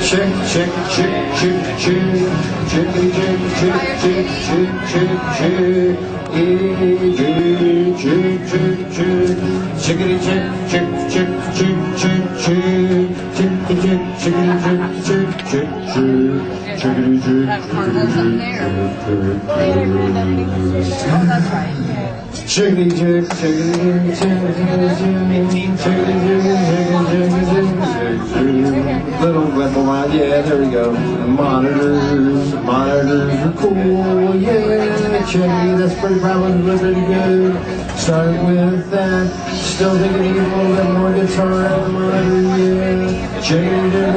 chick, chick, chick, chick, chick, chickity chick, chick, chick, chick, chick, chick, chick, chick, chick, chickity chick, chick, chick, chick, chick, chick, chickity chick, chickity chick, chick, chick, chick, chickity chick, chickity chick, chickity chick, little level line, yeah, there we go. Monitors are cool, yeah. Chickity, that's probably pretty good. Start with that. Still thinking you need a little bit more guitar on the monitor, yeah. Chickity,